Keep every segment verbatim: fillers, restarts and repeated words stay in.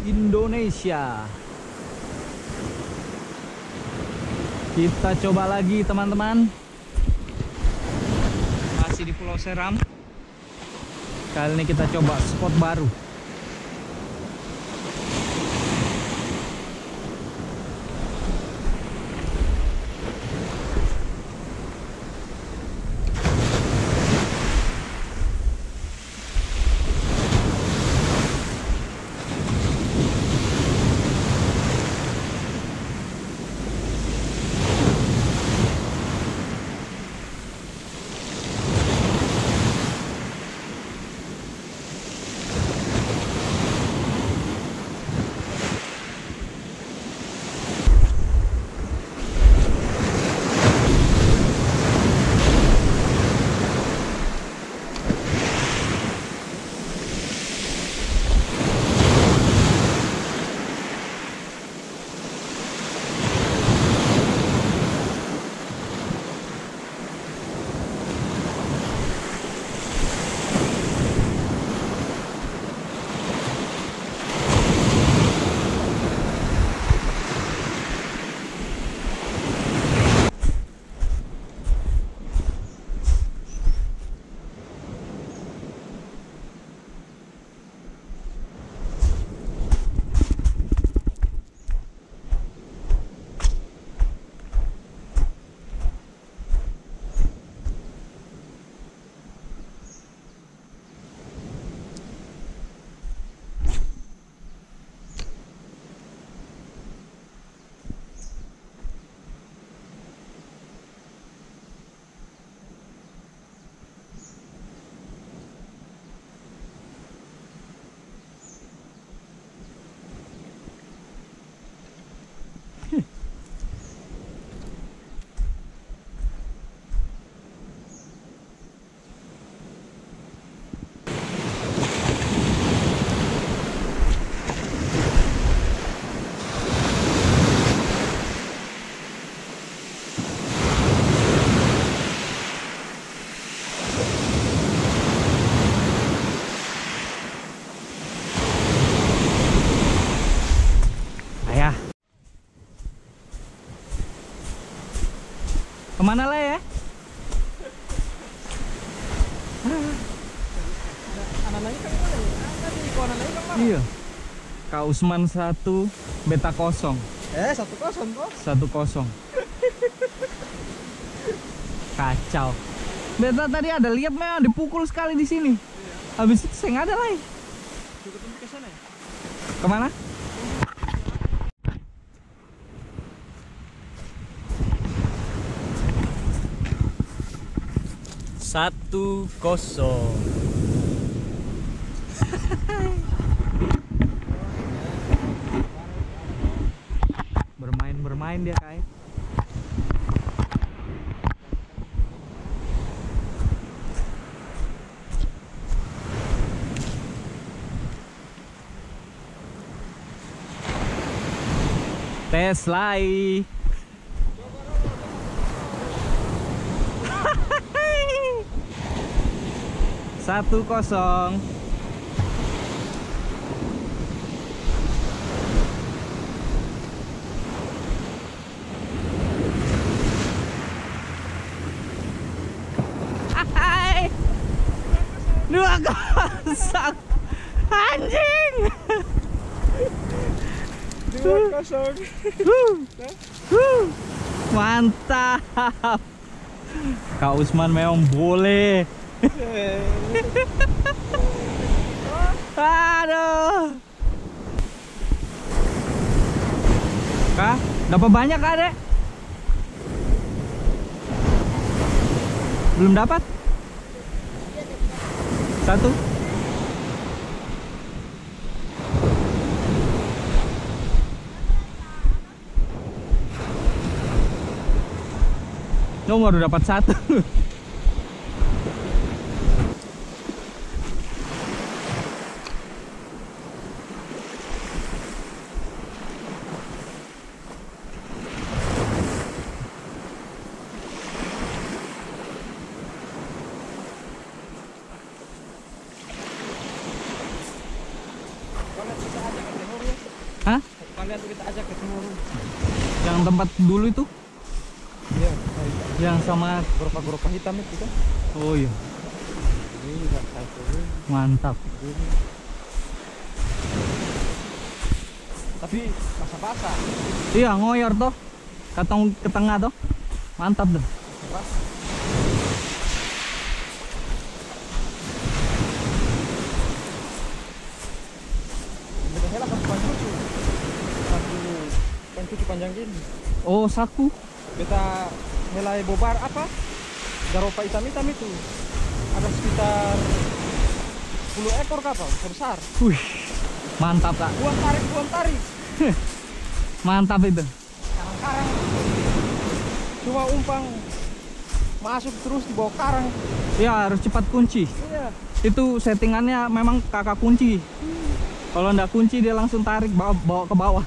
Indonesia. Kita coba lagi teman-teman. Masih di Pulau Seram. Kali ini kita coba spot baru. Kemana lah ya? Iya. Kak Usman satu, beta kosong. Eh satu kosong kok. Satu kosong. Kacau. Beta tadi ada lihat memang dipukul sekali di sini. Habis itu saya nggak ada lagi. Ke sana ya? Kemana? Satu kosong. Bermain-bermain dia kayak. Tes lagi. Satu kosong. Hai. Dua kosong. Anjing. Dua kosong. Mantap. Kak Usman memang boleh. Aduh. Kak, dapat banyak Kak, Dek? Belum dapat? Satu. Oh, baru dapat satu. Hah? Kalian tuh kita ajak ke timur. Yang tempat dulu itu? Iya. Yang sama. Berupa-berupa hitam itu kan. Oh iya. Ini enggak satu. Mantap. Tapi basah-basah. Iya ngoyor toh. Katong ke tengah toh. Mantap deh. Basah. Bedanya pas panjang tuh. Satu kan cuci panjang gini. Oh saku. Kita helai bobar apa? Garopa hitam-hitam itu. Ada sekitar sepuluh ekor kapal besar. Wih. Mantap kak. Buang tarik, buang tarik. Mantap itu. Karang-karang. Cuma umpang masuk terus di bawah karang. Ya harus cepat kunci. Iya. Itu settingannya memang kakak kunci. Kalau ndak kunci dia langsung tarik bawa, bawa ke bawah.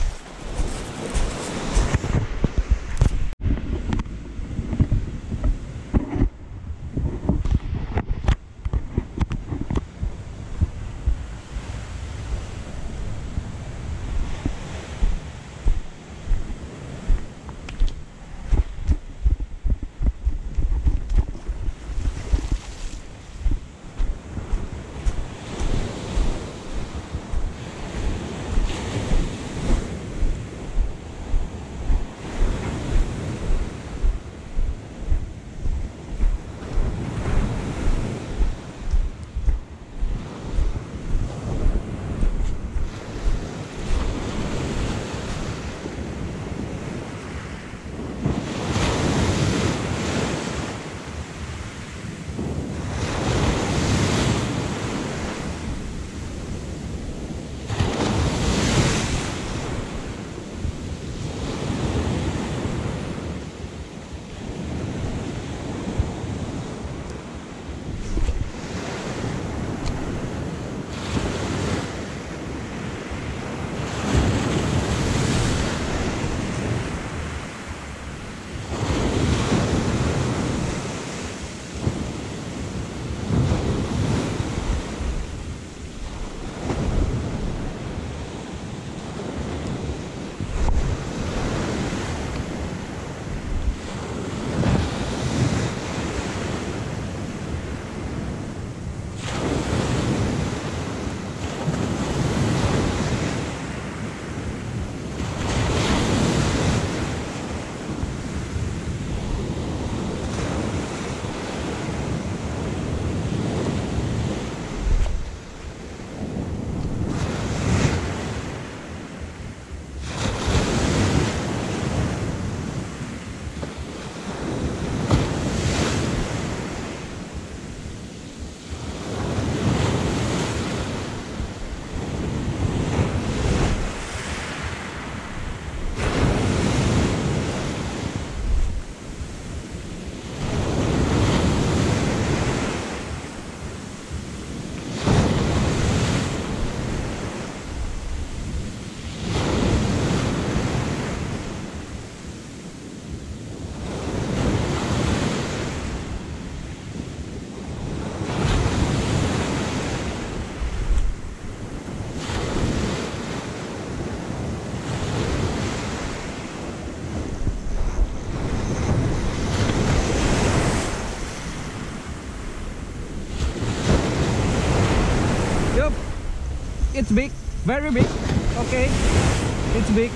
It's big, very big. Okay, it's big,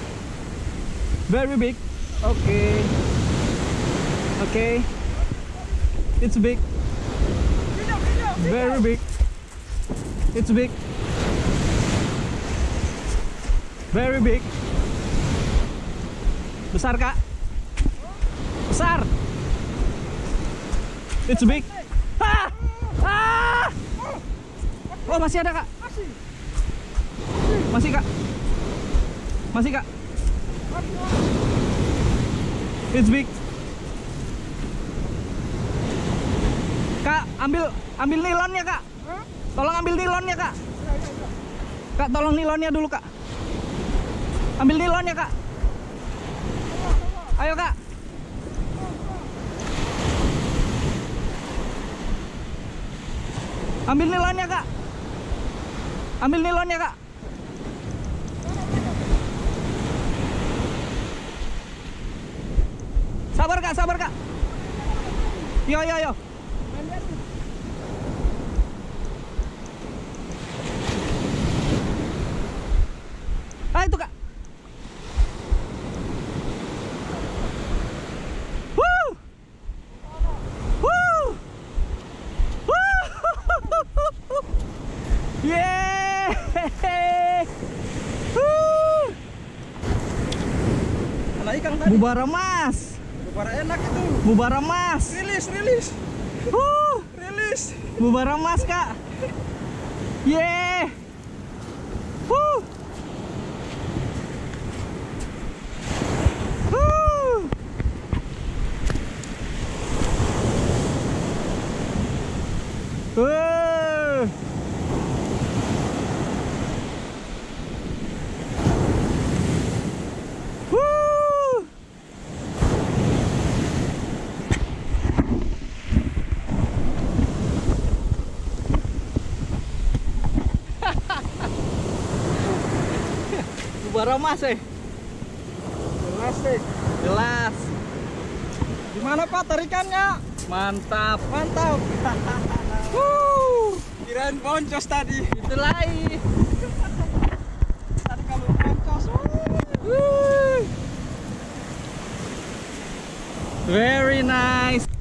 very big. Okay, okay, it's big, very big. It's big, very big. Besar kak, besar. It's big. Ah, ah. Oh masih ada kak. Masih kak, masih kak. It's big. Kak, ambil ambil nilonnya kak. Tolong ambil nilonnya kak. Kak, tolong nilonnya dulu kak. Ambil nilonnya kak. Ayo kak. Ambil nilonnya kak. Ambil nilonnya kak. sabar kak. Yo yo yo. Ah itu kak. Woo. Woo. Woo. Yeah. Woo. Anak ikan tadi. Mubara mas. Bubara enak itu. Mubara mas. Rilis, rilis. Woo. Rilis. Mubara mas kak. Yeah. Woo. Woo. Woo. Woo. Mubara mas eh. Jelas deh. Jelas. Gimana Pak tarikannya? Mantap. Mantap. Wuh. Kirain boncos tadi. Itu lain. Tadi kalau boncos. Wuh. Very nice.